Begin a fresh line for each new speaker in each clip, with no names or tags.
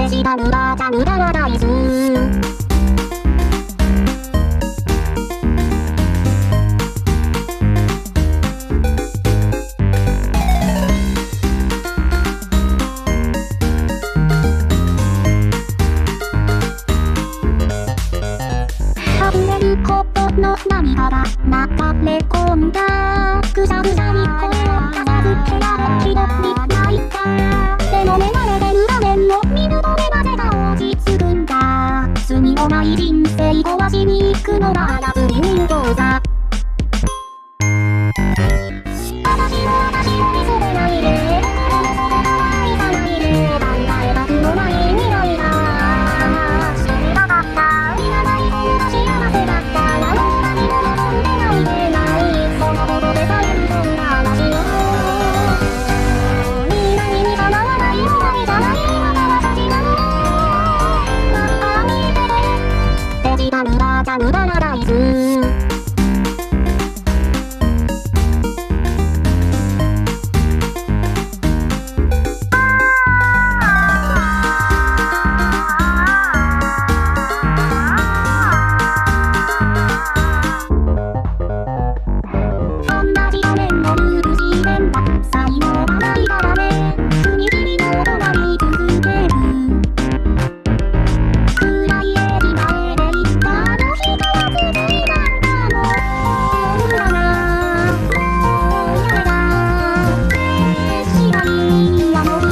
デジタルバーチャルパラダイス。ことの涙が流れ込んだ。ぐしゃぐしゃに声を片付けられきどり泣いた。でも目慣れてる画面を見ると目までが落ち着くんだ。罪のない人生壊しに行くのは夏に見る動作。私を見せてないで、愛さないで、考えたくもない未来が知りたかった。いらない方が幸せだった。バーチャルパラダイス。同じ画面のルール自然だ。才能がないからね。踏切の音が見続ける。暗い駅前で言ったあの日が続いたんだもん。裏がやめだ。しがりやのり。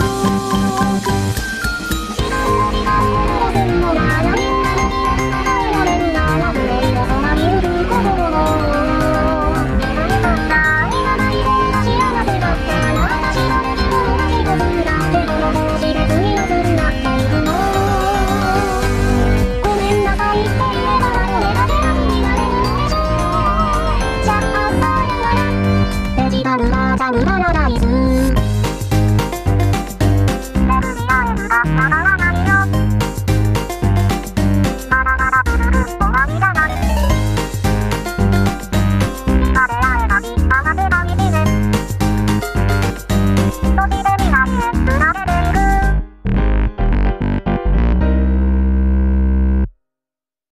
時間を戻せるのならみんなの気を伝えられるなら。プレイのそばにいる心のバーチャルパラダイス。